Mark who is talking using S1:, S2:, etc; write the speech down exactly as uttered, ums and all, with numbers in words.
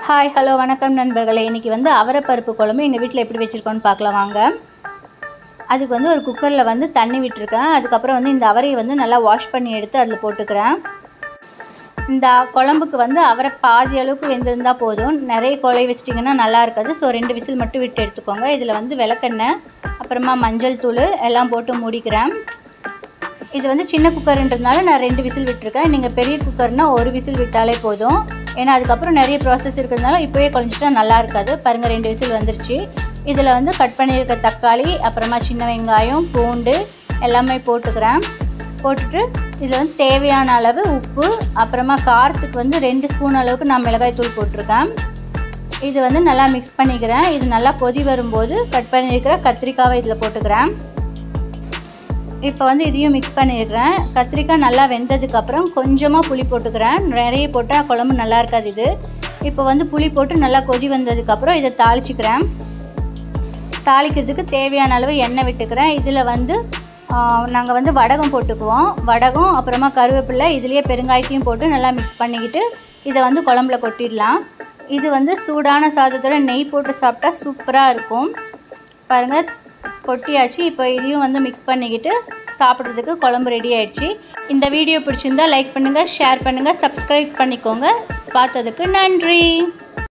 S1: Hi hello வணக்கம் நண்பர்களே. இன்றைக்கி வந்து அவரைப்பருப்பு குழம்பு எங்கள் வீட்டில் எப்படி வச்சுருக்கோன்னு பார்க்கலாம் வாங்க. அதுக்கு வந்து ஒரு குக்கரில் வந்து தண்ணி விட்டுருக்கேன். அதுக்கப்புறம் வந்து இந்த அவரையை வந்து நல்லா வாஷ் பண்ணி எடுத்து அதில் போட்டுக்கிறேன். இந்த குழம்புக்கு வந்து அவரை பாதி அளவுக்கு வெந்திருந்தால் போதும். நிறைய குழை வச்சிட்டிங்கன்னா நல்லா இருக்காது. ஸோ ரெண்டு விசில் மட்டும் விட்டு எடுத்துக்கோங்க. இதில் வந்து விளக்கெண்ணெய் அப்புறமா மஞ்சள் தூள் எல்லாம் போட்டு மூடிக்கிறேன். இது வந்து சின்ன குக்கர்ன்றதுனால நான் ரெண்டு விசில் விட்டுருக்கேன். நீங்கள் பெரிய குக்கர்னால் ஒரு விசில் விட்டாலே போதும். ஏன்னா அதுக்கப்புறம் நிறைய ப்ராசஸ் இருக்கிறதுனால இப்போயே குழஞ்சிட்டா நல்லா இருக்காது. பாருங்கள், ரெண்டு விசில் வந்துருச்சு. இதில் வந்து கட் பண்ணியிருக்க தக்காளி அப்புறமா சின்ன வெங்காயம் பூண்டு எல்லாமே போட்டுக்கிறேன். போட்டுட்டு இதில் வந்து தேவையான அளவு உப்பு அப்புறமா காரத்துக்கு வந்து ரெண்டு ஸ்பூன் அளவுக்கு நான் மிளகாய் தூள் போட்டிருக்கேன். இது வந்து நல்லா மிக்ஸ் பண்ணிக்கிறேன். இது நல்லா கொதி வரும்போது கட் பண்ணியிருக்கிற கத்திரிக்காவை இதில் போட்டுக்கிறேன். இப்போ வந்து இதையும் மிக்ஸ் பண்ணியிருக்கிறேன். கத்திரிக்காய் நல்லா வெந்ததுக்கப்புறம் கொஞ்சமாக புளி போட்டுக்கிறேன். நிறைய போட்டால் குழம்பு நல்லா இருக்காது. இது இப்போ வந்து புளி போட்டு நல்லா கொதி வந்ததுக்கப்புறம் இதை தாளிச்சிக்கிறேன். தாளிக்கிறதுக்கு தேவையான அளவு எண்ணெய் விட்டுக்கிறேன். இதில் வந்து நாங்கள் வந்து வடகம் போட்டுக்குவோம். வடகம் அப்புறமா கருவேப்பிலை இதுலேயே பெருங்காயத்தையும் போட்டு நல்லா மிக்ஸ் பண்ணிக்கிட்டு இதை வந்து குழம்புல கொட்டிடலாம். இது வந்து சூடான சாதத்தோட நெய் போட்டு சாப்பிட்டா சூப்பராக இருக்கும். பாருங்கள், கொட்டியாச்சு. இப்போ இதையும் வந்து மிக்ஸ் பண்ணிக்கிட்டு சாப்பிட்றதுக்கு குழம்பு ரெடி ஆயிடுச்சு. இந்த வீடியோ பிடிச்சிருந்தா லைக் பண்ணுங்கள், ஷேர் பண்ணுங்கள், சப்ஸ்கிரைப் பண்ணிக்கோங்க. பார்த்ததுக்கு நன்றி.